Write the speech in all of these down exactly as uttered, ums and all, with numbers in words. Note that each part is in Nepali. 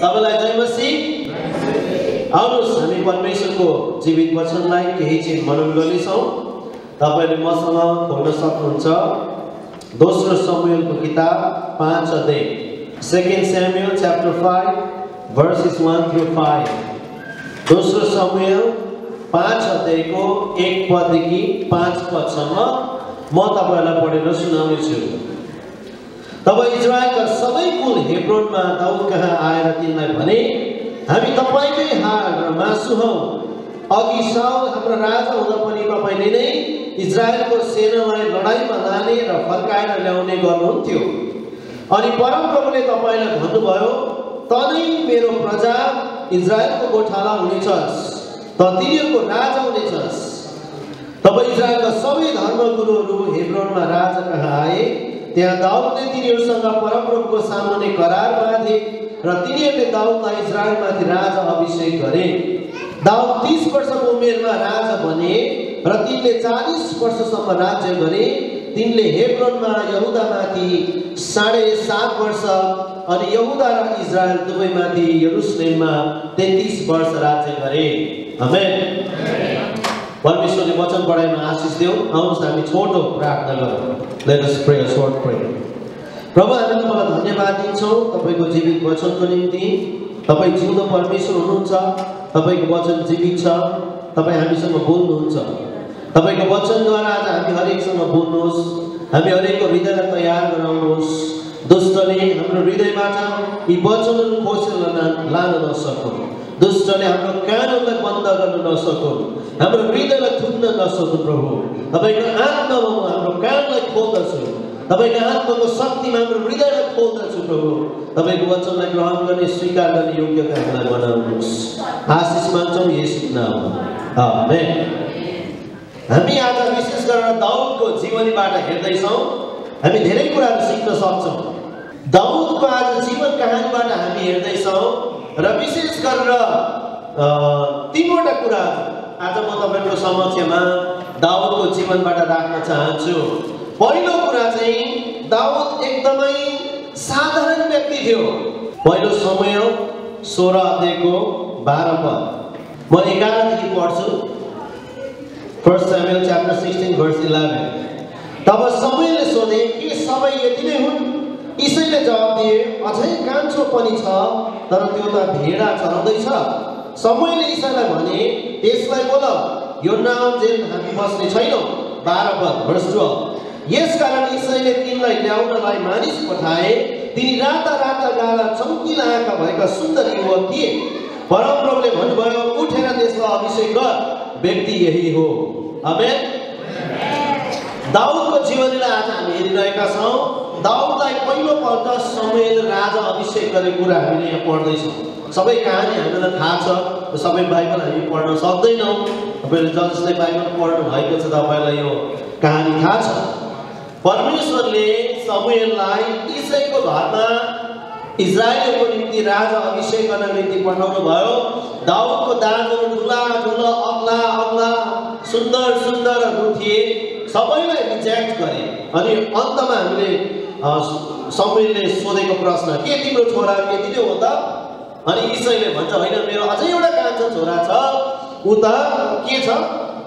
तपाईलाई जय मसीह। आउनुहोस् हामी परमेश्वरको जीवित वचनलाई केही चाहिँ मनन गर्नेछौँ। तपाईले मसँग खोल्न सक्नुहुन्छ दोस्रो शमूएलको किताब पाँच अध्याय, second Samuel chapter five verses one through five। दोस्रो शमूएल पाँच अध्यायको एक पददेखि पाँच पदसम्म म तपाईलाई पढेर सुनाउने छु। तब इजरायलका सबै कुल हेब्रोनमा दाउद कहाँ आएर तिनलाई भने, हामी तपाईकै हाड र मासु हौं। अघि साउल हाम्रो राजा हुँदा पनि तपाईले नै इजरायलको सेनालाई लडाईमा लाने र फर्काएर ल्याउने गर्नुहुन्थ्यो। अनि परमप्रभुले तपाईलाई भन्नुभयो, तनै मेरो प्रजा इजरायलको गोठाला हुनेछस्, त तिनीहरूको राजा हुनेछस्। तब इजरायलका सबै धर्मगुरुहरू हेब्रोनमा राजा कहाँ आए। त्यहाँ दाउदले तिनीहरूसँग परमप्रभुको सामुन्ने करार बाँधे र तिनीहरूले दाउदलाई इजरायलमाथि राजा अभिषेक गरे। दाउद तीस वर्षको उमेरमा राजा बने र तिनले चालीस वर्षसम्म राज्य गरे। तिनले हेब्रोनमा यहुदामाथि साढे सात वर्ष अनि यहुदा र इजरायल दुवैमाथि यरुशलेममा तैंतीस वर्ष राज्य गरे। आमेन। परमेश्वरले वचन पढाइमा आशिष देऊ। आउनुहोस् हामी छोटो प्रार्थना गरौँ। Let us pray a short prayer. प्रभु, हामी तपाईलाई धन्यवाद दिन्छौँ तपाईको जीवित वचनको निम्ति। तपाई जिउँदो परमेश्वर हुनुहुन्छ। तपाईको वचन जीवित छ। तपाई हामीसँग बोल्नुहुन्छ। तपाईको वचनद्वारा आज हामी हरेकसँग बोल्नुहोस्। हामी हरेकको हृदयलाई तयार गराउनुहोस्। दुष्टले हाम्रो हृदयबाट यी वचनहरू खोसेर लान नसकुन्। दुष्टले हाम्रो कानहरूलाई बन्द गर्न नसकुन्। हाम्रो हृदयलाई थुन्न नसकुन्। प्रभु, तपाईको आत्मामा म हाम्रो कानलाई खोल्दछु। तपाईको आत्माको शक्तिमा हाम्रो हृदयलाई खोल्दछु। प्रभु, तपाईको वचनलाई ग्रहण गर्ने, स्वीकार गर्ने योग्यता हामीलाई बनाउनुहोस्। आशिष माग्छौँ येशूको नाममा। आमेन। हामी आज विशेष गरेर दाउदको जीवनीबाट हेर्दैछौँ। हामी धेरै कुराहरू सिक्न सक्छौँ। दाउदको आज जीवन कहानीबाट हामी हेर्दैछौँ र विशेष गरेर तीनवटा कुरा आज म तपाईको समक्षमा दाउदको जीवनबाट राख्न चाहन्छु। पहिलो कुरा चाहिँ दाउद एकदमै साधारण व्यक्ति थियो। पहिलो शमूएल सोह्र अध्यायको बाह्र पद म एघारदेखि पढ्छु। First Samuel chapter sixteen verse eleven। तब शमूएलले सोधे, के सबै यति नै हुन्? इसैले जवाब दिए, अझै कान्छो पनि छ, तर त्यो त भेडा चराउँदैछ। शमूएलले इसैलाई भने, त्यसलाई बोल, यो नाम जेल हामी बस्ने छैनौँ। बाह्र पद verse twelve। यसकारण इसैले तिनलाई ल्याउनलाई मानिस पठाए। तिनी राता राता गाला चम्किला आँखा भएका सुन्दर युवक थिए। परमप्रभुले भन्नुभयो, उठेर त्यसलाई अभिषेक गर, व्यक्ति यही हो। आमेन। दाउदको जीवनीलाई आज हामी हेरिरहेका छौँ। दाउदलाई पहिलोपल्ट शमूएल राजा अभिषेक गरेको कुरा हामीले यहाँ पढ्दैछौँ। सबै कहानी हामीलाई थाहा छ, सबै बाइबल हामी पढ्न सक्दैनौँ। तपाईँले जसले बाइबल पढ्नु भएको छ तपाईँलाई यो कहानी थाहा छ। परमेश्वरले शमूएललाई इसैको घरमा इजरायलको निम्ति राजा अभिषेक गर्न निम्ति पठाउनु भयो। दाउदको दाजुहरू ठुला ठुला अग्ला अग्ला सुन्दर सुन्दरहरू थिए। सबैलाई रिजेक्ट गरे। अनि अन्तमा हामीले शमूएलले सोधेको प्रश्न, के तिम्रो छोरा यति नै हो त? अनि इसैले भन्छ, होइन, मेरो अझै एउटा कान्छो छोरा छ, ऊ त के छ?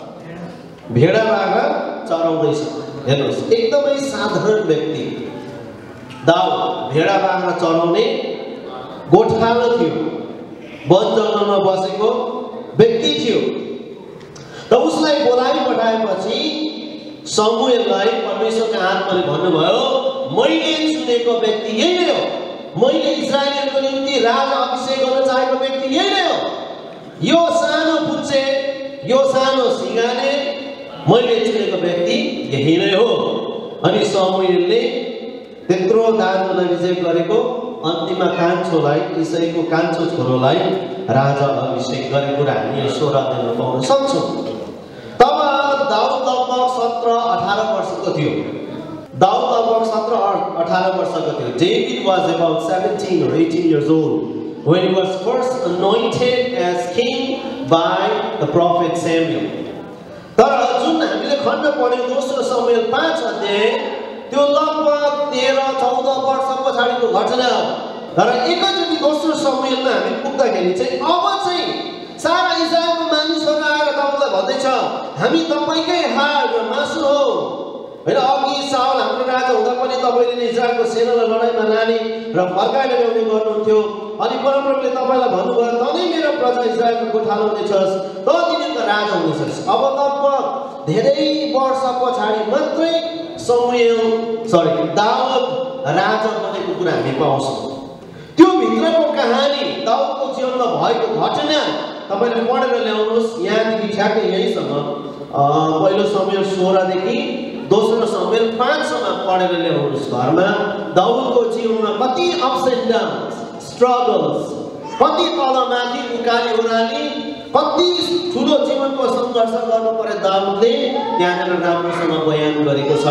भेडा बाख्रा चराउँदैछ। हेर्नुहोस्, एकदमै साधारण व्यक्ति दाउद भेडा बाख्रा चराउने गोठालो थियो। वन जङ्गलमा बसेको व्यक्ति थियो। त उसलाई बोलाइ पठाएपछि शमूएललाई परमेश्वरका आत्माले भन्नुभयो, मैले चुनेको व्यक्ति यही नै हो। मैले इजरायलको निम्ति राजा अभिषेक गर्न चाहेको व्यक्ति यही नै हो। यो सानो पुच्छे, यो सानो सिंगाले मैले चुनेको व्यक्ति यही नै हो। अनि शमूएलले त्यत्रो दाजुलाई रिजेक्ट गरेको अन्तिममा कान्छोलाई, इसैको कान्छो छोरोलाई राजा अभिषेक गरेको कुरा हामी यो सोह्र अध्यायमा पाउन सक्छौँ। तब दाउद लगभग सत्र अठार वर्षको थियो। दाउद लगभग सत्र अठार वर्षको थियो। David was about seventeen or eighteen years old when he was first anointed as king by the prophet Samuel। तर जुन हामीले खण्ड पढ्यौँ दोस्रो शमूएल पाँच अध्याय, त्यो लगभग तेह्र चौध वर्ष पछाडिको घटना हो। तर एकैचोटि दोस्रो समूएलमा हामी पुग्दाखेरि चाहिँ अब चाहिँ सारा इस्राएलको मानिसहरू आएर दाउदलाई भन्दैछ, हामी तपाईँकै हाड र मासु हो होइन। अघि साउल हाम्रो राजा हुँदा पनि तपाईँले नै इस्राएलको सेनालाई लडाइँमा लाने र फर्काएर ल्याउने गर्नुहुन्थ्यो। अनि परमप्रभुले तपाईँलाई भन्नुभयो, त नै मेरो प्रजा इस्राएलको गोठालो हुनेछस्, त तिनीहरूको राजा हुनेछस्। अब लगभग धेरै वर्ष पछाडि मात्रै समूएल सरी दाउद राजा बनेको कुरा हामी पाउँछौँ। त्यो भित्रको कहानी दाउदको जीवनमा भएको घटना तपाईँले पढेर ल्याउनुहोस्। यहाँदेखि ठ्याक्कै यहीँसँग पहिलो समूएल सोह्रदेखि दोस्रो समूएल पाँचसम्म पढेर ल्याउनुहोस् घरमा। दाउदको जीवनमा कति अप्स एन्ड डाउन्स, स्ट्रगल्स, कति तलमाथि उकाली ओह्राली, कति ठुलो जीवनको सङ्घर्ष गर्नु पर्यो दाउदले त्यहाँनिर राम्रोसँग बयान गरेको छ।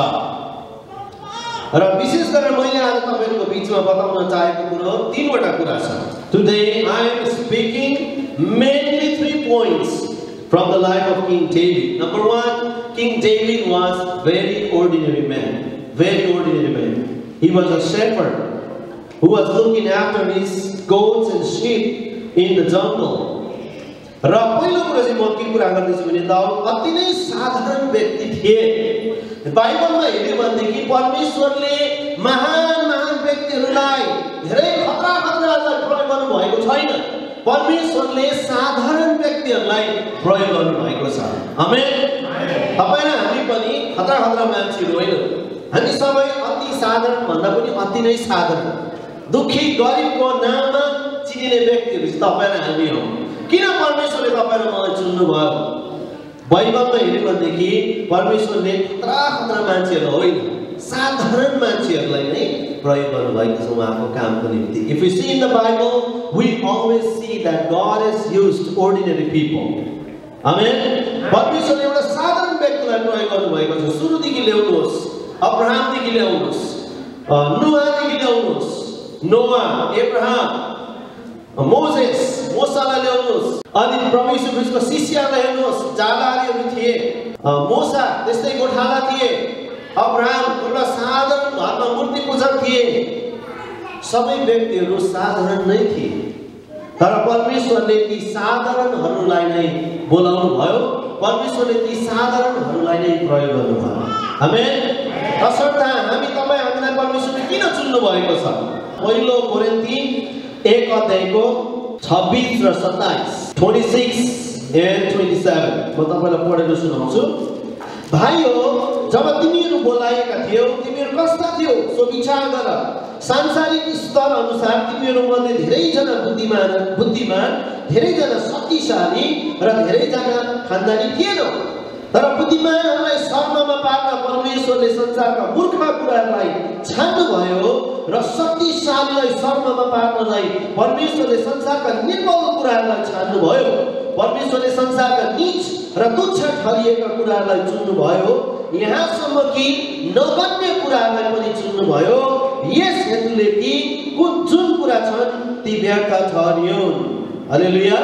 र विशेष गरेर मैले आज तपाईँहरूको बिचमा बताउन चाहेको कुरो तीनवटा कुरा छ। Today I am speaking mainly three points from the life of King David. Number one, King David was very ordinary man. Very ordinary man. He was a shepherd who was looking after his goats and sheep in the jungle. र पहिलो कुरा चाहिँ म के कुरा गर्दैछु भने दाउद अति नै साधारण व्यक्ति थिए। बाइबलमा हेर्यो भनेदेखि परमेश्वरले महान महान व्यक्तिहरूलाई धेरै खतरा खतरालाई प्रयोग गर्नु भएको छैन। परमेश्वरले साधारण व्यक्तिहरूलाई प्रयोग गर्नु भएको छ। आमेन। तपाईं र हामी पनि खतरा खतरा मान्छेहरू होइन। हामी सबै अति साधारण भन्दा पनि अति नै साधारण दुखी गरिबको नाममा चिनिने व्यक्तिहरू चाहिँ तपाईं र हामी हौ। किन परमेश्वरले तपाईं र मलाई चुन्नु भयो? बाइबलमा हेर्यो भनेदेखि परमेश्वरले खतरा खतरा मान्छेहरू होइन, साधारण मान्छेहरूलाई नै प्रयोग गर्नु भएको छ उहाँको कामको निम्ति। If we see in the Bible, we always see that God has used ordinary people. Amen. परमेश्वरले एउटा साधारण व्यक्तिलाई प्रयोग गर्नु भएको छ। सुरुदेखि ल्याउनुहोस्, अब्राहमदेखि ल्याउनुहोस्, नोआदेखि ल्याउनुहोस्, नोआ, एब्राहम, मोसेस, मोसालाई ल्याउनुहोस्, अनि प्रभु यीशु ख्रीष्टको शिष्यलाई हेर्नुहोस्, जालारीहरू थिए, मोसा त्यस्तै गोठाला थिए, अब्राहम एउटा साधारण घरमा मूर्ति पूजक थिए। सबै व्यक्तिहरू साधारण नै थिए, तर परमेश्वरले ती साधारणहरूलाई नै बोलाउनु भयो। परमेश्वरले ती साधारणहरूलाई नै प्रयोग गर्नुभयो। आमेन। तसर्थ हामी तपाईँ हामीलाई परमेश्वरले किन चुन्नु भएको छ? पहिलो कोरिन्थी एक अध्यायको छब्बीस र सत्ताइस, छब्बिस and सत्ताइस, म तपाईलाई पढेर सुनाउँछु। भाइ हो, जब तिमीहरू बोलाएका थियौ तिमीहरू कस्ता थियौ सो विचार गर। सांसारिक स्तर अनुसार तिमीहरू मध्ये धेरैजना बुद्धिमान बुद्धिमान धेरैजना शक्तिशाली र धेरैजना खानदानी थिएनौ। तर बुद्धिमानहरूलाई शर्ममा पार्न परमेश्वरले संसारका मूर्ख कुराहरूलाई छान्नुभयो र शक्तिशालीलाई शर्ममा पार्नलाई परमेश्वरले संसारका निर्बल कुराहरूलाई छान्नुभयो। परमेश्वरले संसारका नीच र तुच्छ ठहरिएका कुराहरूलाई चुन्नुभयो, यहाँसम्म कि नगण्य कुराहरूलाई पनि चुन्नुभयो, यस हेतुले कि कुन जुन कुरा छन् ती व्यर्थ ठहरियोन्। हालेलुया।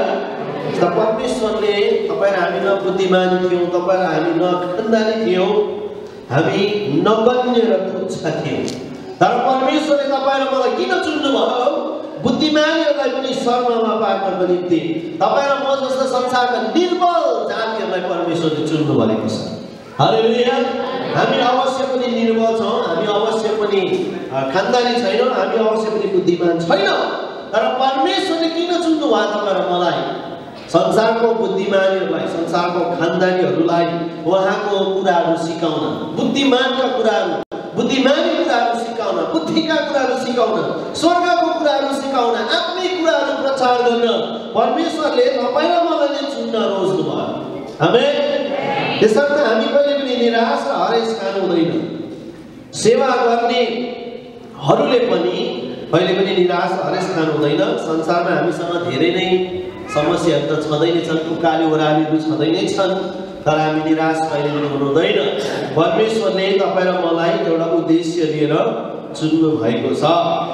परमेश्वरले तपाईँ र हामी न बुद्धिमान थियौँ, तपाईँ र हामी न खानदानी थियौँ, हामी नगण्य र तुच्छ थियौँ। तर परमेश्वरले तपाईँ र मलाई किन चुन्नुभयो? बुद्धिमानीहरूलाई पनि शर्ममा पार्नको निम्ति, तपाईँ र म जस्तो संसारका निर्बल जातिहरूलाई परमेश्वरले चुन्नु भएको छ। हालेलुया। हामी अवश्य पनि निर्बल छौँ, हामी अवश्य पनि खानदानी छैनौँ, हामी अवश्य पनि बुद्धिमान छैनौँ, तर परमेश्वरले किन चुन्नु भयो तपाईँ र मलाई? संसारको बुद्धिमानीहरूलाई, संसारको खानदानीहरूलाई उहाँको कुराहरू सिकाउन, बुद्धिमानका कुराहरू, बुद्धिमानी कुराहरू सिकाउन, बुद्धिका कुराहरू सिकाउन, स्वर्गको कुराहरू सिकाउन, आत्मिक कुराहरू प्रचार गर्न परमेश्वरले तपाईँ र मलाई चुन्न रोज्नु भयो। आमेन। त्यसर्थ हामी कहिले पनि निराश र हरेस खानु हुँदैन। सेवा गर्नेहरूले पनि कहिले पनि निराश हरेस खानु हुँदैन। संसारमा हामीसँग धेरै नै समस्याहरू त छँदै नै छन्, उकाली ओह्रालीहरू छँदै नै छन्, तर हामी निराश कहिले पनि हुनु हुँदैन। परमेश्वरले तपाईँ र मलाई एउटा उद्देश्य लिएर चुन्नु भएको छ।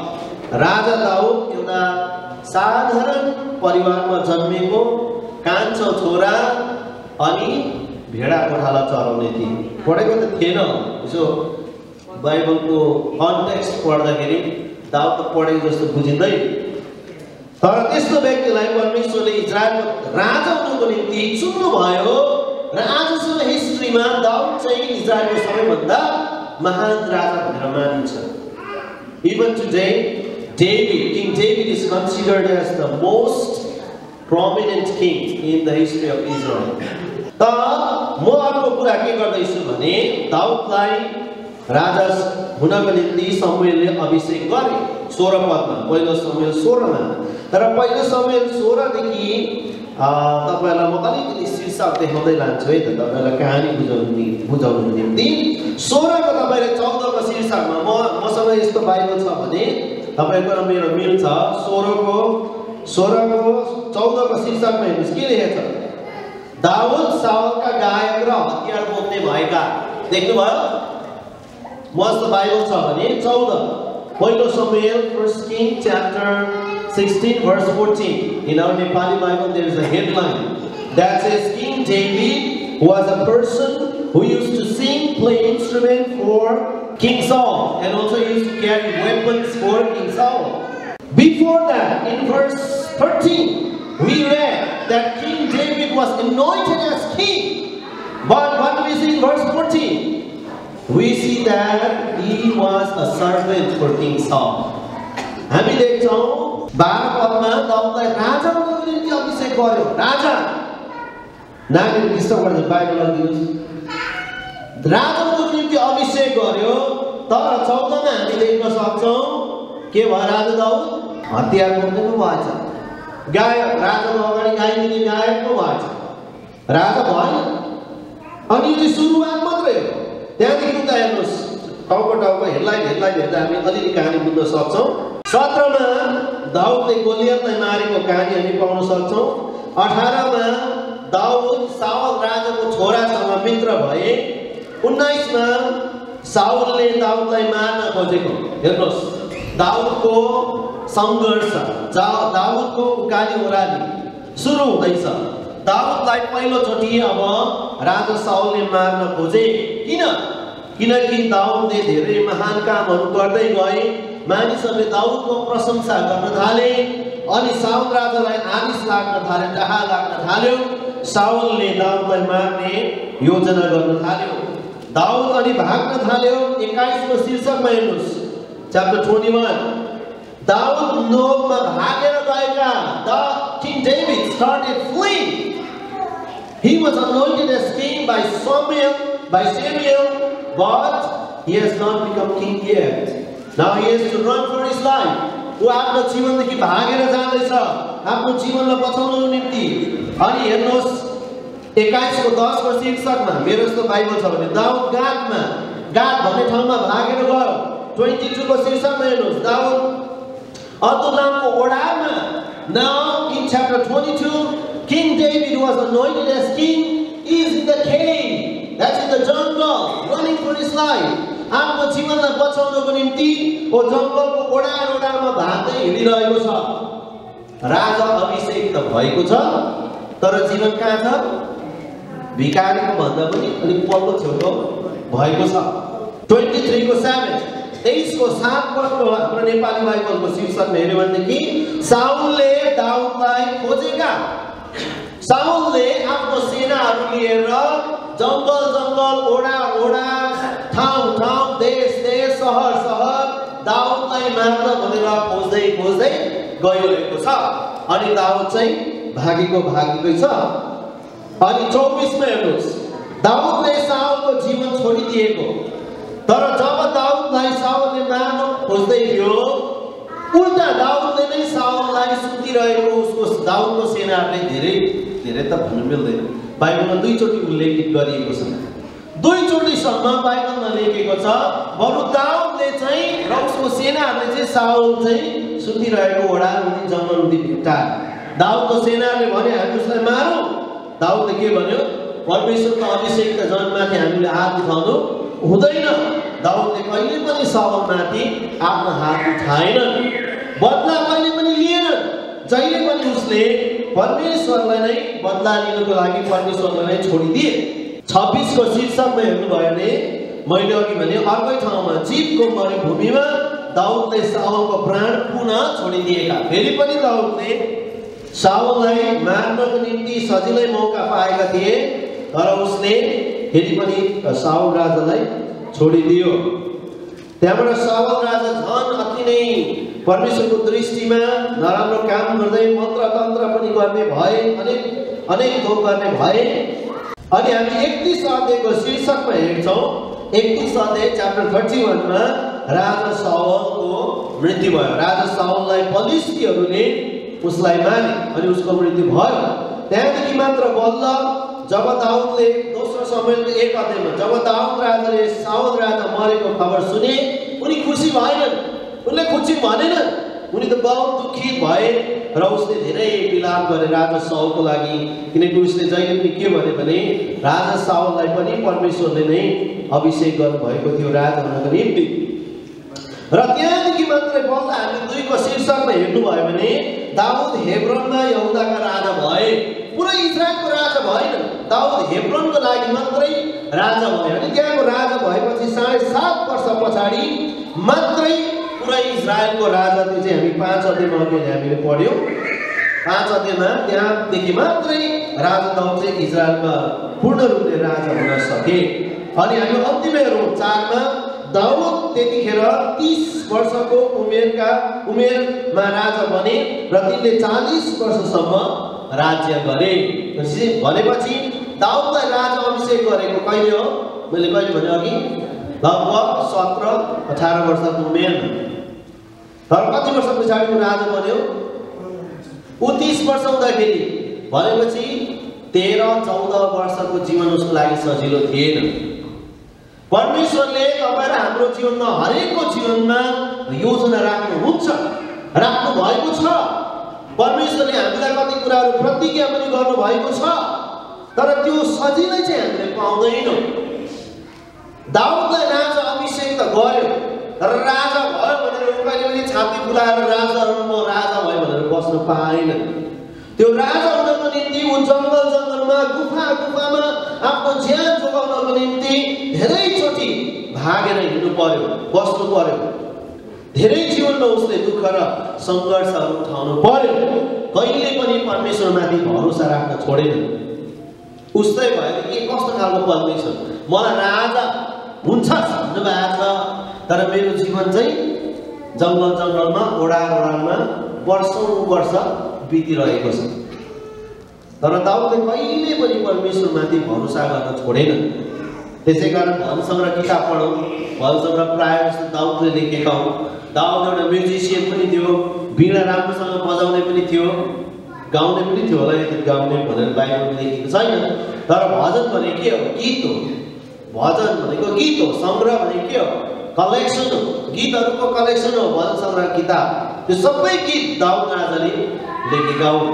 राजा दाउद एउटा साधारण परिवारमा जन्मेको कान्छो छोरा अनि भेडा गोठाला चराउने थिए। पढेको त थिएन, यसो बाइबलको कन्टेक्स्ट पढ्दाखेरि दाउद त पढेको जस्तो बुझिँदैन। तर त्यस्तो व्यक्तिलाई परमेश्वरले इजरायलको राजा हुनुको निम्ति चुन्नुभयो र आजसम्म हिस्ट्रीमा दाउद चाहिँ इजरायलको सबैभन्दा महान राजा भनेर मानिन्छ। Even today, David, King David is considered as the most prominent king in the history of Israel. तर म अर्को कुरा के गर्दैछु भने दाउदलाई राजा हुनको निम्ति शमूएलले अभिषेक गरे सोह्र पदमा, पहिलो शमूएल सोह्रमा। तर पहिलो शमूएल सोह्र देखि तपाईहरुलाई म अलिकति शीर्षक देखाउँदै लान्छु है त, तपाईहरुलाई कहानी बुझाउनु बुझाउनुको निम्ति। सोह्र को तपाईले चौध को शीर्षकमा म मसँग यस्तो बाइबल छ भने तपाईको र मेरो मिल्छ। सोह्र को सोह्र को चौध को शीर्षकमा हेर्नुस् के लेखेको छ। दाउद साउलका गायक र हतियार बोक्ने भएका। देख्नुभयो? मस्त बाइबल छ भने चौध पहिलो Samuel first king chapter sixteen verse fourteen. In our Nepali Bible there is a headline that says King David was a person who used to sing, play instrument for King Saul, and also used to carry weapons for King Saul. Before that, in verse thirteen, we read that King David was anointed as king. But what do we see in verse fourteen? We see that he was a servant for King Saul. हामी देख्छौं बाह्र पदमा दाउदलाई राजा हुनको निम्ति अभिषेक गर्यो। राजा नागरिक डिस्टर्ब गर्दै बाइबल लगिदिनुस्। राजा हुनको निम्ति अभिषेक गर्यो। तर चौध मा हामी देख्न सक्छौं के भयो राजा दाउद हतियार बोक्ने पो भएछ। गायक राजाको अगाडि गाइदिने गायक पो भएछ। राजा भएन। अनि यो सुरुवात मात्रै हो। त्यहाँदेखि उता हेर्नुस् टाउको टाउको हेडलाइन हेडलाइन हेर्दा हामी अलिअलि कहानी बुझ्न सक्छौं। सत्र मा दाउदले गोलियतलाई मारेको कहानी हामी पाउन सक्छौं। अठार मा दाउद साउल राजाको छोरासँग मित्र भए। उन्नाइस मा साउलले दाउदलाई मार्न खोजेको। हेर्नुस् दाउदको संघर्ष, दाउदको उकाली ओराली सुरु हुँदैछ। दाउदलाई पहिलो चोटि अब राजा साउलले मार्न खोजे। किन? किनकि दाउदले धेरै महान कामहरू गर्दै गए। मानिसहरूले दाउदको प्रशंसा गर्न थाले। अनि साउल राजालाई आदेश लाग्न थाले, डाहा लाग्न थाल्यो। साउलले दाउदलाई मार्ने योजना गर्न थाल्यो। दाउद अनि भाग्न थाल्यो। एक्काइस को शीर्षकमा हेर्नुस् च्याप्टर इक्कीस। दाउद नोबमा भागेर गएका। The king David started fleeing. He was anointed as king by Samuel, by Samuel, but he has not become king yet. Now he has to run for his life. वो आफ्नो जीवनदेखि भागेर जाँदैछ आफ्नो जीवनलाई बचाउनको निम्ति। अनि हेर्नुहोस् एक्काइस को दस को शीर्षकमा मेरो जस्तो बाइबल छ भने दाउद गादमा, गाद भन्ने ठाउँमा भागेर गयो। बाइस को शीर्षकमा हेर्नुहोस् Daud अदुल्लामको ओडारमा। Now in chapter twenty-two, King David was anointed as king. He is in the cave, that's in the jungle, running for his life. आफ्नो जीवनलाई बचाउनको निम्ति ओ जंगलको ओडार ओडारमा भाग्दै हिँडिरहेको छ। राजा अभिषेक त भएको छ तर जीवन कहाँ छ? भिखारीको भन्दा पनि अलिक पल्लो छेउको भएको छ। तेइस को सात तेइस को सात पदको हाम्रो नेपाली बाइबलको शीर्षकमा हेर्यो भनेदेखि साउलले दाउदलाई खोजेका। साउलले आफ्नो सेनाहरू लिएर जंगल जंगल ओडा ओडा ठाउँ ठाउँ देश देश सहर सहर दाउदलाई मार्न भनेर खोज्दै खोज्दै गइरहेको छ। अनि दाउद चाहिँ भागेको भागेकै छ। अनि चौबीस मा हेर्नुस् दाउदले साउलको जीवन छोडिदिएको। तर जब दाउदलाई साउलले मार्न खोज्दै थियो उल्टा दाउदले नै साउललाई सुतिरहेको उसको दाउदको सेनाहरूले धेरै धेरै त भन्नु मिल्दैन बाइबलमा दुई चोटि उल्लेखित गरिएको छ। दुई चोटिसम्म बाइबलमा लेखेको छ बरु दाउदले चाहिँ र उसको सेनाहरूले चाहिँ साउल चाहिँ सुतिरहेको ओडारमुनि जंगलमुनि भेट्टा। दाउदको सेनाले भने हामी उसलाई मारौँ। दाउदले के भन्यो? परमेश्वरको अभिषेक त जनमाथि हामीले हात उठाउनु हुँदैन। दाउदले कहिले पनि साउलमाथि आफ्नो हात उठाएनन्, बदला कहिले पनि लिएनन्। जहिले पनि उसले परमेश्वरलाई नै बदला लिनको लागि परमेश्वरलाई नै छोडिदिए। छब्बीस को शीर्षकमा हेर्नु भयो भने मैले अघि भने अर्कै ठाउँमा जीवको मरुभूमिमा दाउदले साउलको प्राण पुनः छोडिदिएका। फेरि पनि दाउदले साउललाई मार्नको निम्ति सजिलै मौका पाएका थिए, तर उसले फेरि पनि साउल राजालाई छोडिदियो। त्यहाँबाट साउल राजा झन् अति नै परमेश्वरको दृष्टिमा नराम्रो काम गर्दै मन्त्र तन्त्र पनि गर्ने भए, अनेक अनेक थोक गर्ने भए। अनि हामी एकतीस अध्यायको शीर्षकमा हेर्छौँ। एकतीस अध्याय च्याप्टर थर्टी वानमा राजा साउलको मृत्यु भयो। राजा साउललाई फलिस्तीहरूले उसलाई मारे अनि उसको मृत्यु भयो। त्यहाँदेखि मात्र बल्ल जब दाउदले दोस्रो समयको एक अध्यायमा जब दाउद राजाले साउल राजा मरेको खबर सुने, उनी खुसी भएनन्, उनले खुसी भनेनन्, उनी त बहुत दुखित भए र उसले धेरै विलाप गरे राजा साउलको लागि। किनकि उसले जहिले पनि के भने भने राजा साउललाई पनि परमेश्वरले नै अभिषेक गर्नुभएको थियो राजा हुनको निम्ति। र त्यहाँदेखि मात्रै बल्ल हामी दुईको शीर्षकमा हेर्नुभयो भने दाउद हेब्रोनमा यहुदाका राजा भए, पुरै इस्रायलको राजा भएन। दाउद हेब्रोनको लागि मात्रै राजा भए। अनि त्यहाँको राजा भएपछि साढे सात वर्ष पछाडि मात्रै पुरै इस्रायलको राजा, त्यो चाहिँ हामी पाँच अध्यायमा अघि हामीले पढ्यौँ। पाँच अध्यायमा त्यहाँदेखि मात्रै राजा दाउद चाहिँ इस्रायलमा पूर्ण रूपले राजा हुन सके। अनि हामी अन्तिमै हेरौँ चारमा दाउद त्यतिखेर तीस वर्षको उमेरका उमेरमा राजा बने र तिनले चालीस वर्षसम्म राज्य गरे। भनेपछि दाउदलाई राजा अभिषेक गरेको कहिले हो? मैले कहिले भने अघि लगभग सत्र अठार वर्षको उमेरमा। तर कति वर्ष पछाडि ऊ राजा बन्यो? ऊ तीस वर्ष हुँदाखेरि, भनेपछि तेह्र चौध वर्षको जीवन उसको लागि सजिलो थिएन। परमेश्वरले तपाईँ र हाम्रो जीवनमा हरेकको जीवनमा योजना राख्नुहुन्छ, राख्नु भएको छ। परमेश्वरले हामीलाई कति कुराहरू प्रतिज्ञा पनि गर्नुभएको छ, तर त्यो सजिलै चाहिँ हामीले पाउँदैनौँ। दाउदलाई राजा अभिषेक त गर्यो, तर राजा भयो भनेर कहिले पनि छाती फुलाएर राजा म राजा भयो भनेर बस्न पाएन। त्यो राजा हुनको निम्ति ऊ जङ्गल जङ्गलमा गुफा गुफामा आफ्नो ज्यान जोगाउनको निम्ति धेरैचोटि भागेर हिँड्नु पर्यो, बस्नु पर्यो। धेरै जीवनमा उसले दुःख र सङ्घर्षहरू उठाउनु पर्यो। कहिले पनि परमेश्वरमाथि भरोसा राख्न छोडेन। उस्तै भयो कि कस्तो खालको परमेश्वर, मलाई राजा हुन्छ भन्नुभएको छ, तर मेरो जीवन चाहिँ जङ्गल जङ्गलमा ओडा ओडामा वर्षौँ वर्ष बितिरहेको छ। तर दाउदले कहिले पनि परमेश्वरमाथि भरोसा गर्न छोडेन। त्यसै कारण भजन सङ्ग्रह किताब पढौँ। भजन सङ्ग्रह प्रायः जस्तो दाउदले लेखेका हुन्। दाउद एउटा म्युजिसियन पनि थियो, वीणा राम्रोसँग बजाउने पनि थियो, गाउने पनि थियो होला, यति गाउने भनेर बाइबलमा लेखेको छैन। तर भजन भने के हो? गीत हो। भजन भनेको गीत हो। सङ्ग्रह भनेको के हो? कलेक्सन हो, गीतहरूको कलेक्सन हो भजन सङ्ग्रह किताब। त्यो सबै गीत दाउद राजाले लेखेका हुन्।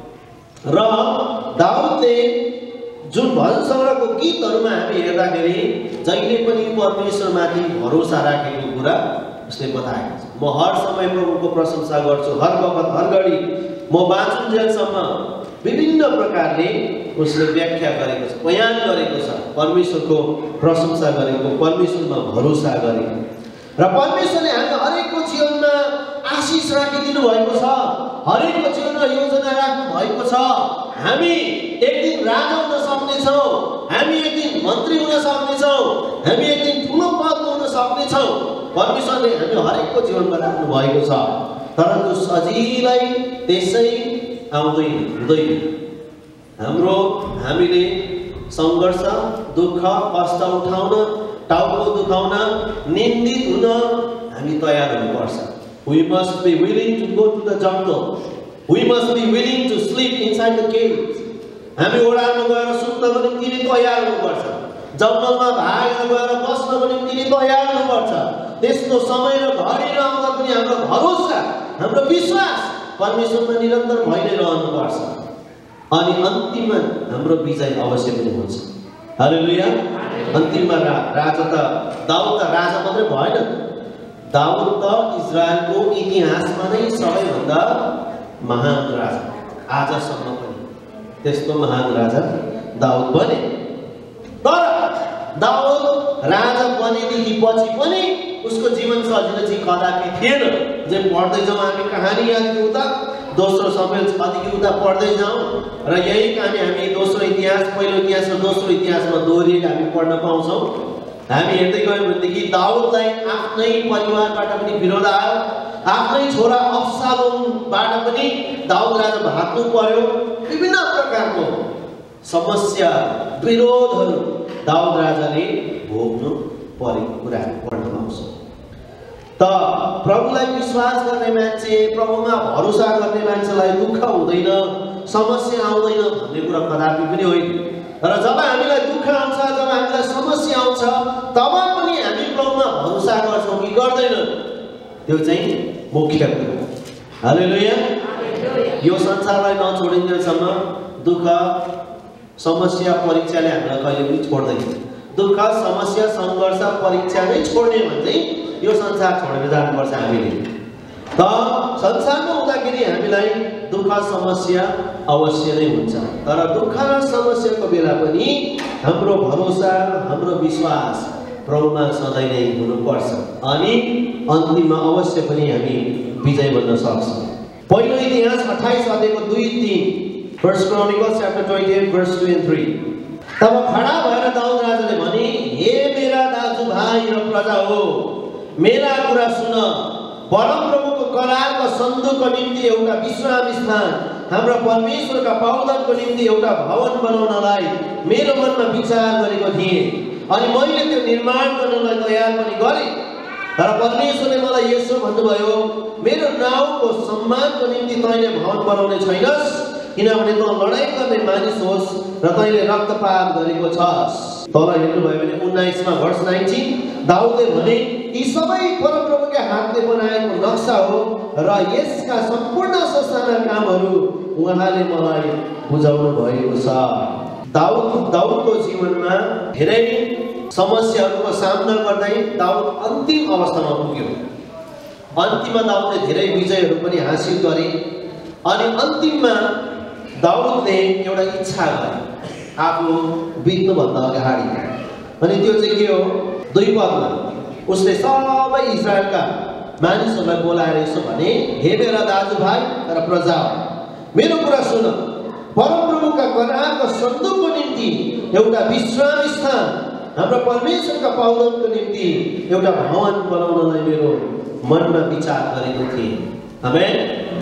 र दाउदले जुन भजन सङ्ग्रहको गीतहरूमा हामी हेर्दाखेरि जहिले पनि परमेश्वरमाथि भरोसा राखेको कुरा उसले बताएको छ। म हर समय प्रभुको प्रशंसा गर्छु, हर वखत हर घडी म बाँचुन्जेलसम्म विभिन्न प्रकारले उसले व्याख्या गरेको छ, बयान गरेको छ, परमेश्वरको प्रशंसा गरेको, परमेश्वरमा भरोसा गरेको। र परमेश्वरले हामी हरेकको जीवनमा आशिष राखिदिनु भएको छ, हरेकको जीवनमा योजना राख्नु भएको छ। हामी एक दिन राजा हुन सक्नेछौँ, हामी एक दिन मन्त्री हुन सक्नेछौँ, हामी एक दिन ठुलो पदमा हुन सक्नेछौँ। परमेश्वरले हामी हरेकको जीवनमा राख्नु भएको छ। तर त्यो सजिलै त्यसै आउँदैन, हुँदैन। हाम्रो हामीले सङ्घर्ष, दुःख, कष्ट उठाउन, टाउको दुखाउन, निन्दित हुन हामी तयार हुनुपर्छ। We must be willing to go to the jungle. We must be willing to sleep inside the caves. हामी ओडारमा गएर सुत्नको निम्ति नि तयार हुनुपर्छ। जङ्गलमा भागेर गएर बस्नको निम्ति नि तयार हुनुपर्छ। त्यस्तो समय र घडी नआउँदा पनि हाम्रो भरोसा, हाम्रो विश्वास परमेश्वरमा निरन्तर भइ नै रहनुपर्छ। अनि अन्तिममा हाम्रो विजय अवश्य पनि हुन्छ। हालेलुया। अन्तिममा रा, राजा त दाउद त राजा मात्रै भएन, दाउद त इजरायलको इतिहासमा नै सबैभन्दा महान राजा, आजसम्म पनि त्यस्तो महान राजा दाउद बने। तर दाउद राजा बनेदेखि पछि पनि उसको जीवन सजिलो चाहिँ कदापि थिएन। जे पढ्दै जाउँ हामी कहानी अलिकति उता, दोस्रो समेल अलिकति उता पढ्दै जाउँ र यही कहानी हामी दोस्रो इतिहास, पहिलो इतिहास र दोस्रो इतिहासमा दोहोरिएको हामी पढ्न पाउँछौँ। हामी हेर्दै गयौँ भनेदेखि दाउदलाई आफ्नै परिवारबाट पनि विरोध आयो, आफ्नै छोरा अब्सालोमबाट पनि दाउद राजा भाग्नु पर्यो। विभिन्न प्रकारको समस्या, विरोधहरू दाउद राजाले भोग्नु परेको कुरा पढ्न पाउँछौँ। त प्रभुलाई विश्वास गर्ने मान्छे, प्रभुमा भरोसा गर्ने मान्छेलाई दुःख हुँदैन, समस्या आउँदैन भन्ने कुरा कदापि पनि होइन। र जब हामीलाई दुःख आउँछ, जब हामीलाई समस्या आउँछ, तब पनि हामी प्रभुमा भरोसा गर्छौँ कि गर्दैनौँ, त्यो चाहिँ मुख्य कुरा। हालेलुया। यो संसारलाई नछोडिन्जेलसम्म दुःख, समस्या, परीक्षाले हामीलाई कहिले पनि छोड्दैन। दुःख, समस्या, सङ्घर्ष, परीक्षा नै छोड्ने भने यो संसार छोडेर जानुपर्छ हामीले। त संसारमा हुँदाखेरि हामीलाई दुःख समस्या अवश्य नै हुन्छ, तर दुःख र समस्याको बेला पनि हाम्रो भरोसा, हाम्रो विश्वास प्रभुमा सधैँ नै हुनुपर्छ अनि अन्तिममा अवश्य पनि हामी विजय बन्न सक्छौँ। पहिलो इतिहास अट्ठाइस अध्यायको दुई तीन, first chronicles chapter twenty eight verse two and three. तब खडा भएर दाउद राजाले भने, हे मेरा दाजुभाइ र प्रजा हो, मेरा कुरा सुन। परमप्रभुको करारको सन्दुकको निम्ति एउटा विश्राम स्थान, हाम्रा परमेश्वरका पावदनको निम्ति एउटा भवन बनाउनलाई मेरो मनमा विचार गरेको थिएँ अनि मैले त्यो निर्माण गर्नलाई तयार पनि गरेँ। तर परमेश्वरले मलाई यसो भन्नुभयो, मेरो नाउँको सम्मानको निम्ति तैँले भवन बनाउने छैनस्, किनभने त लडाइँ गर्ने मानिस होस् र तैँले रक्तपात गरेको छस्। तल हेर्नुभयो भने उन्नाइसमा भर्स नाइन्टिन, दाउदले भने, यी सबै परमप्रभुका हातले बनाएको नक्सा हो र यसका सम्पूर्ण ससाना कामहरू उहाँले मलाई बुझाउनु भएको छ। दाउद दाउदको जीवनमा धेरै समस्याहरूको सामना गर्दै दाउद अन्तिम अवस्थामा पुग्यो। अन्तिममा दाउदले धेरै विजयहरू पनि हासिल गरे अनि अन्तिममा दाउदले एउटा इच्छा गरे आफू बित्नुभन्दा अगाडि, अनि त्यो चाहिँ के हो? दुई पदमा उसले सबै इजरायलका मानिसहरूलाई बोलाएर यसो भने, हे मेरा दाजुभाइ र प्रजा, मेरो कुरा सुन। परमप्रभुका करारको सन्दुकको निम्ति एउटा विश्राम स्थान, हाम्रो परमेश्वरका पावदनको निम्ति एउटा भवन बनाउनलाई मेरो मनमा विचार गरेको थिएँ। आमेन।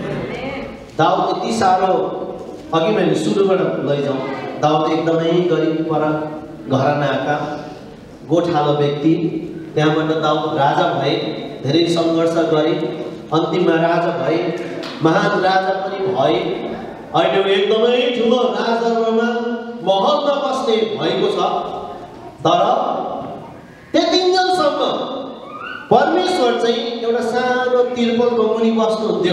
दाउद यति साह्रो, अघि मैले सुरुबाट लैजाउँ, दाउद एकदमै गरिब पर घरानाका गोठालो व्यक्ति, त्यहाँबाट दाउद राजा भए, धेरै सङ्घर्ष गरे, अन्तिममा राजा भए, महान राजा पनि भए। अहिले एकदमै ठुलो राजदरबारमा महलमा बस्ने भएको छ। तर त्यतिन्जेलसम्म परमेश्वर चाहिँ एउटा सानो तिर्पलको मुनि बस्नुहुन्थ्यो।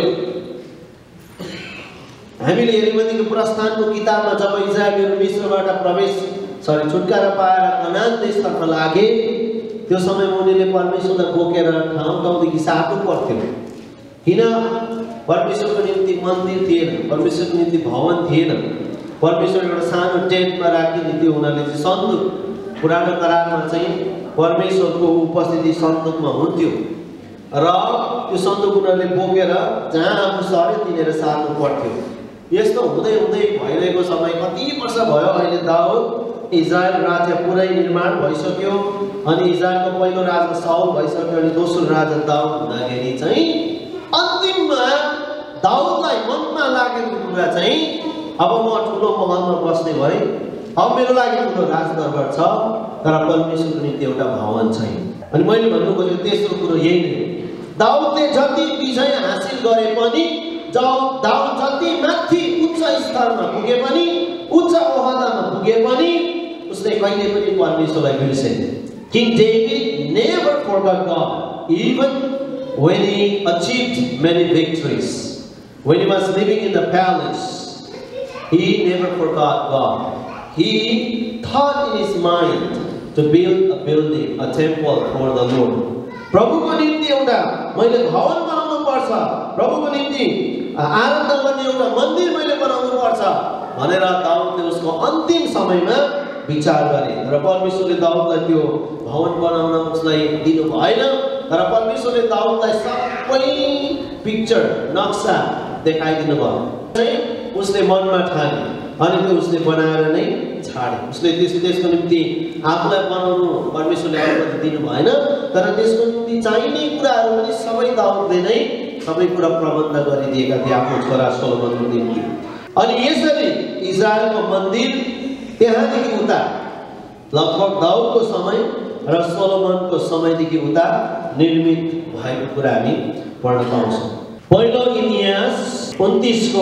हामीले हेऱ्यौँ भनेदेखि प्रस्थानको किताबमा जब इजरायलीहरू मिस्रबाट प्रवेश सरी छुटकारा पाएर कनान देशतर्फ लागे, त्यो समयमा उनीहरूले परमेश्वरलाई बोकेर ठाउँ ठाउँदेखि सार्नु पर्थ्यो। किन? परमेश्वरको निम्ति मन्दिर थिएन, परमेश्वरको निम्ति भवन थिएन, परमेश्वर एउटा सानो टेन्टमा राखिने थियो। उनीहरूले चाहिँ सन्दुक, पुरानो करारमा चाहिँ परमेश्वरको उपस्थिति सन्दुकमा हुन्थ्यो र त्यो सन्दुक उनीहरूले बोकेर जहाँ आफू सर्यो तिनीहरू सार्नु पर्थ्यो। यस्तो हुँदै हुँदै भइरहेको समय कति वर्ष भयो, अहिले दाउद इजरायल राज्य पुरै निर्माण भइसक्यो अनि इजरायलको पहिलो राजा साउल भइसक्यो अनि दोस्रो राजा दाउद हुँदाखेरि चाहिँ अन्तिममा दाउदलाई मनमा लागेको कुरा चाहिँ अब म ठुलो महलमा बस्ने भएँ, अब मेरो लागि ठुलो राजदरबार छ, तर परमेश्वरको निम्ति एउटा भवन छैन। अनि मैले भन्नु खोजेको तेस्रो कुरो यही नै हो, दाउदले जति विजय हासिल गरे पनि, दाउद जति माथि उच्च स्तरमा पुगे पनि, उच्च ओहदामा पुगे पनि, उसले कहिले पनि परमेश्वरलाई बिर्सेन। King David never forgot God, even when he achieved many victories. When he was living in the palace, he never forgot God. He thought in his mind to build a building, a temple for the Lord. प्रभुको निम्ति एउटा मैले भवन बनाउनु पर्छ, प्रभुको निम्ति आराधना गर्ने एउटा मन्दिर मैले बनाउनु पर्छ भनेर दाउदले उसको अन्तिम समयमा विचार गरे। र परमेश्वरले दाउदलाई त्यो भवन बनाउन उसलाई दिनु भएन, तर परमेश्वरले दाउदलाई सबै पिक्चर नक्सा देखाइदिनु भयो। उसले मनमा ठाने अनि त्यो उसले बनाएर नै छाडे। उसले त्यस त्यसको निम्ति आफूलाई बनाउनु परमेश्वरले अनुमति दिनु भएन, तर त्यसको निम्ति चाहिने कुराहरू पनि सबै दाउदले नै सबै कुरा प्रबन्ध गरिदिएका थिए आफ्नो छोरा सोलोमनको निम्ति। अनि यसरी इजरायलको मन्दिर त्यहाँदेखि उता लगभग दाउदको समय र सोलोमनको समयदेखि उता निर्मित भएको कुरा हामी पढ्न पाउँछौँ। पहिलो इतिहास उन्तिसको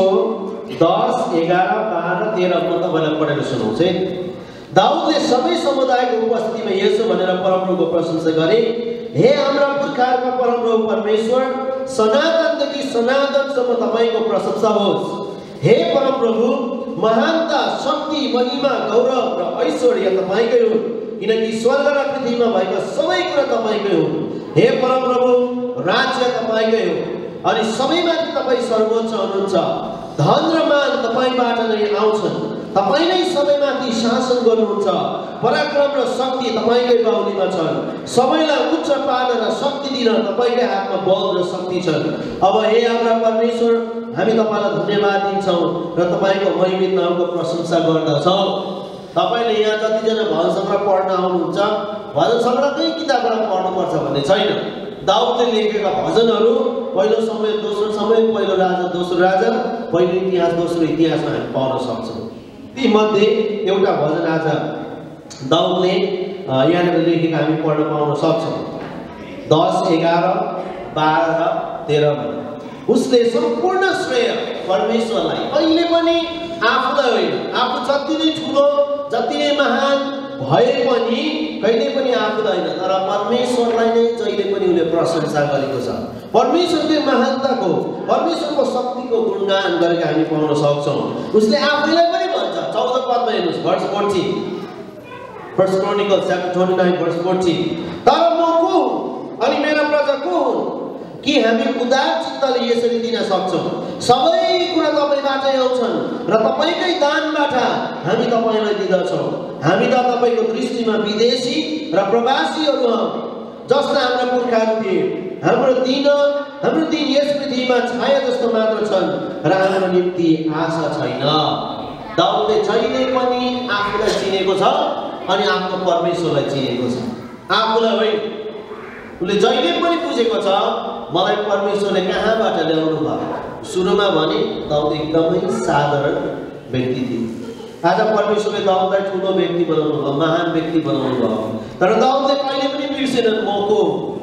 दस एघार बाह्र तेह्र म तपाईँलाई पढेर सुनाउँछु है। दाउदले सबै समुदायको उपस्थितिमा यसो भनेर परमप्रभुको प्रशंसा गरे, हे हाम्रा पुर्खाहरूका परमप्रभु परमेश्वर, सनातनदेखि सनातनसम्म तपाईँको प्रशंसा होस्। हे परमप्रभु, महानता, शक्ति, महिमा, गौरव र ऐश्वर्य तपाईँकै हुन्, किनकि स्वर्ग र पृथ्वीमा भएका सबै कुरा तपाईँकै हुन्। हे परमप्रभु, राज्य तपाईँकै हो अनि सबैमाथि तपाईँ सर्वोच्च हुनुहुन्छ। धन र मान तपाईँबाट नै आउँछन्, तपाईँ नै सबैमाथि शासन गर्नुहुन्छ। पराक्रम र शक्ति तपाईँकै बाहुलीमा छन्, सबैलाई उच्च पार्न र शक्ति दिन तपाईँकै हातमा बल र शक्ति छन्। अब हे हाम्रा परमेश्वर, हामी तपाईँलाई धन्यवाद दिन्छौँ र तपाईँको महिमित नामको प्रशंसा गर्दछौँ। तपाईँले यहाँ जतिजना भजन सङ्ग्रह पढ्न आउनुहुन्छ, भजन सङ्ग्रहकै किताबबाट पढ्नुपर्छ भन्ने छैन। दाउदले लेखेका भजनहरू पहिलो समय, दोस्रो समय, पहिलो राजा, दोस्रो राजा, पहिलो इतिहास, दोस्रो इतिहासमा हामी पाउन सक्छौँ। ती मध्ये एउटा भजन आज दाउदले यहाँनिर लेखेका हामी पढ्न पाउन सक्छौँ। दस एघार बाह्र तेह्रमा उसले सम्पूर्ण श्रेय परमेश्वरलाई, कहिले पनि आफूलाई होइन, आफू जति नै ठुलो, जति नै महान भए पनि कहिले पनि आफूलाई होइन, तर परमेश्वरलाई नै जहिले पनि उसले प्रशंसा गरेको छ। परमेश्वरको महानताको, परमेश्वरको शक्तिको गुणगान गरेर हामी पाउन सक्छौँ। उसले आफूलाई पनि भन्छ, चौध पदमा हेर्नुहोस्, verse fourteen, first chronicle chapter twenty nine verse fourteen, तर म को हुँ अनि मेरा प्रजा को हुन् कि हामी उदार चित्तले यसरी दिन सक्छौँ। सबै कुरा तपाईँबाटै आउँछन् र तपाईँकै दानबाट हामी तपाईँलाई दिँदछौँ। हामी त तपाईँको दृष्टिमा विदेशी र प्रवासीहरू हौँ, जस्ता हाम्रा पुर्खाहरू थिए। हाम्रो दिन हाम्रो दिन यस पृथ्वीमा छाया जस्तो मात्र छन् र हाम्रो निम्ति आशा छैन। दाउदले जहिले पनि आफूलाई चिनेको छ अनि आफ्नो परमेश्वरलाई चिनेको छ, आफूलाई होइन। उसले जहिले पनि बुझेको छ मलाई परमेश्वरले कहाँबाट ल्याउनु भयो। सुरुमा भने दाउद एकदमै साधारण व्यक्ति थिए। आज परमेश्वरले दाउदलाई ठुलो व्यक्ति बनाउनु भयो, महान व्यक्ति बनाउनु भयो, तर दाउदले कहिले पनि बिर्सेनन् म को,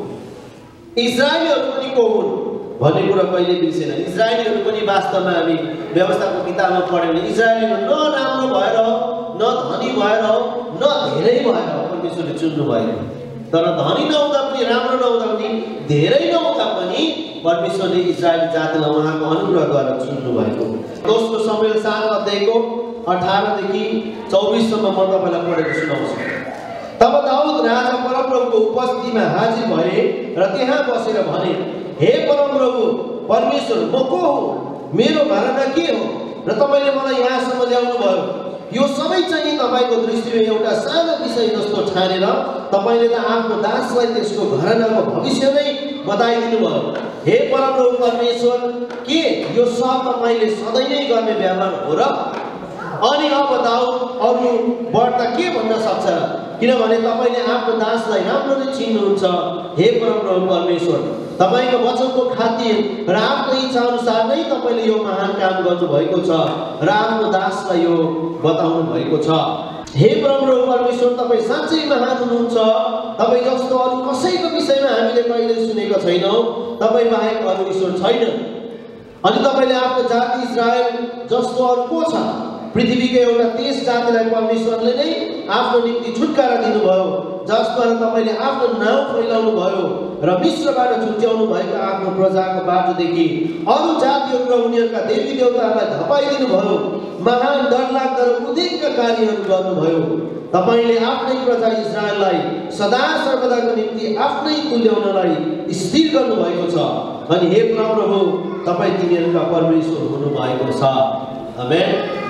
इजरायलीहरू पनि को हुन् भन्ने कुरा कहिले बिर्सेनन्। इजरायलीहरू पनि वास्तवमा हामी व्यवस्थाको किताबमा पढ्यौँ भने इजरायलीहरू न राम्रो भएर हो, न धनी भएर हो, न धेरै भएर हो परमेश्वरले चुन्नु भयो। तर धनी नहुँदा पनि, राम्रो नहुँदा पनि, धेरै नहुँदा पनि परमेश्वरले इजरायली जातिलाई उहाँको अनुग्रहद्वारा चुन्नु भएको। दोस्रो समुएल सात अध्यायको अठारदेखि चौबिससम्म म तपाईँलाई पढेर सुनाउँछु। तब दाउद राजा परमप्रभुको उपस्थितिमा हाजिर भए र त्यहाँ बसेर भने, हे परमप्रभु परमेश्वर, म को हुँ, मेरो घराना के हो र तपाईँले मलाई यहाँसम्म ल्याउनु भयो। यो सबै चाहिँ तपाईँको दृष्टिमा एउटा सानो विषय जस्तो ठानेर तपाईँले त आफ्नो दासलाई त्यसको घरानाको भविष्य नै बताइदिनु भयो। हे परमप्रभु परमेश्वर, के यो सब तपाईँले सधैँ नै गर्ने व्यवहार हो र? अनि अब दाउद अरू बढ्ता के भन्न सक्छ र? किनभने तपाईँले आफ्नो दासलाई राम्ररी चिन्नुहुन्छ। हे परमप्रभु परमेश्वर, तपाईँको वचनको खातिर र आफ्नो इच्छा अनुसार नै तपाईँले यो महान काम गर्नुभएको छ र आफ्नो दासलाई यो बताउनु भएको छ। हे परमप्रभु परमेश्वर, तपाईँ साँच्चै महान हुनुहुन्छ। तपाईँ जस्तो अरू कसैको विषयमा हामीले कहिले सुनेको छैनौँ। तपाईँ बाहेक अरू ईश्वर छैन। अनि तपाईँले आफ्नो जाति इजरायल जस्तो अरू को छ? पृथ्वीको एउटा तेज जातिलाई परमेश्वरले नै आफ्नो निम्ति छुटकारा दिनुभयो, जसद्वारा तपाईँले आफ्नो नाउँ फैलाउनु भयो र मिश्रबाट छुट्याउनु भएको आफ्नो प्रजाको बाटोदेखि अरू जातिहरू र उनीहरूका देवी देवताहरूलाई धपाइदिनु भयो। महान डरलाग्दो र उदितका कार्यहरू गर्नुभयो। तपाईँले आफ्नै प्रजा इजरायललाई सदा सर्वदाको निम्ति आफ्नै तुल्याउनलाई स्थिर गर्नुभएको छ। अनि हे परमप्रभु, तपाईँ तिनीहरूका परमेश्वर हुनुभएको छ। आमेन।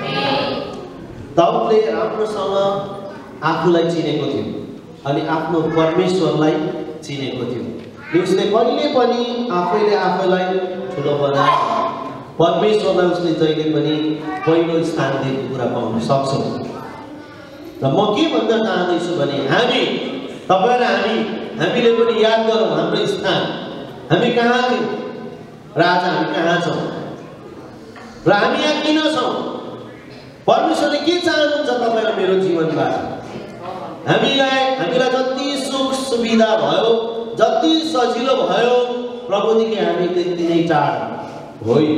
दाउदले राम्रोसँग आफूलाई चिनेको थियो अनि आफ्नो परमेश्वरलाई चिनेको थियो। उसले कहिले पनि आफैले आफैलाई ठुलो बनाए परमेश्वरलाई उसले जहिले पनि पहिलो स्थान दिएको कुरा पाउन सक्छौँ। र म के भन्न चाहन्दैछु भने हामी तपाईँ र हामी हामीले पनि याद गरौँ हाम्रो स्थान हामी कहाँ थियौँ र आज हामी कहाँ छौँ र हामी यहाँ किन छौँ। परमेश्वरले के चाहनुहुन्छ तपाईँ र मेरो जीवनबाट। हामीलाई हामीलाई जति सुख सुविधा भयो जति सजिलो भयो प्रभुदेखि हामी त्यति नै टाढा होइन।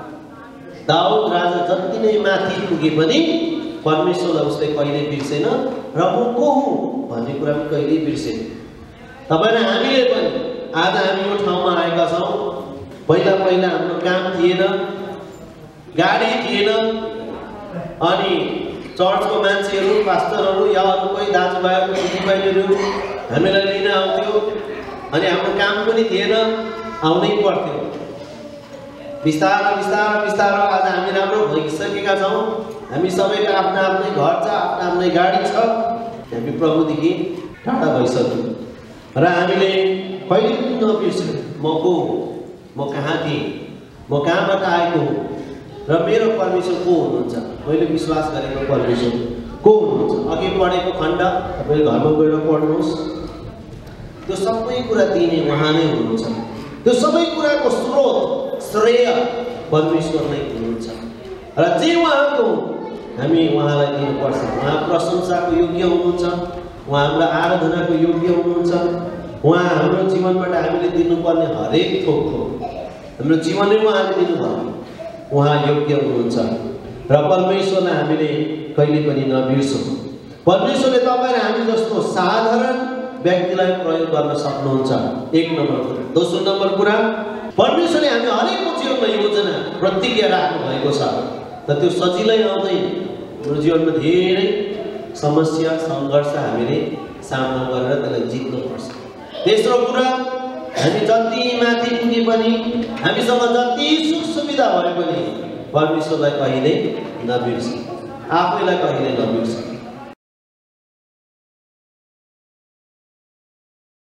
दाउद राजा जति नै माथि पुगे पनि परमेश्वरलाई उसले कहिले बिर्सेन र म को हुँ भन्ने कुरा पनि कहिल्यै बिर्सेन। तपाईँ र हामीले पनि आज हामी यो ठाउँमा आएका छौँ। पहिला पहिला हाम्रो काम थिएन, गाडी थिएन, अनि चर्चको मान्छेहरू पास्टरहरू या अरू कोही दाजुभाइहरू दिदीबहिनीहरू हामीलाई लिन आउँथ्यो अनि हाम्रो काम पनि थिएन, आउनै पर्थ्यो। बिस्तारै बिस्तारै बिस्तारै आज हामी राम्रो भइसकेका छौँ। हामी सबैको आफ्नो आफ्नै घर छ, आफ्नो आफ्नै गाडी छ। हामी प्रभुदेखि टाढा भइसक्यौँ र हामीले कहिले पनि नबिर्स्यौँ म को हो, म कहाँ थिएँ, म कहाँबाट आएको हुँ र मेरो परमेश्वर को हुनुहुन्छ। मैले विश्वास गरेको परमेश्वर को हुनुहुन्छ। अघि पढेको खण्ड तपाईँले घरमा गएर पढ्नुहोस्। त्यो सबै कुरा दिने उहाँ नै हुनुहुन्छ। त्यो सबै कुराको स्रोत श्रेय परमेश्वर नै हुनुहुन्छ र जे उहाँको हामी उहाँलाई दिनुपर्छ। उहाँ प्रशंसाको योग्य हुनुहुन्छ, उहाँ हाम्रो आराधनाको योग्य हुनुहुन्छ। उहाँ हाम्रो जीवनबाट हामीले दिनुपर्ने हरेक थोक हो हाम्रो जीवनमै उहाँले दिनुभयो। उहाँ योग्य हुनुहुन्छ र परमेश्वरलाई हामीले कहिले पनि नबिर्सौँ। परमेश्वरले तपाईँ र हामी जस्तो साधारण व्यक्तिलाई प्रयोग गर्न सक्नुहुन्छ। एक नम्बर कुरा। दोस्रो नम्बर कुरा, परमेश्वरले हामी हरेकको जीवनमा योजना प्रतिज्ञा राख्नु भएको छ र त्यो सजिलै आउँदैन। हाम्रो जीवनमा धेरै समस्या सङ्घर्ष हामीले सामना गरेर त्यसलाई जित्नुपर्छ। तेस्रो कुरा, हामी जति माथि पुगे पनि हामीसँग जति सुख सुविधा भए पनि परमेश्वरलाई कहिल्यै नबिर्सौँ, आफैलाई कहिल्यै नबिर्सौँ।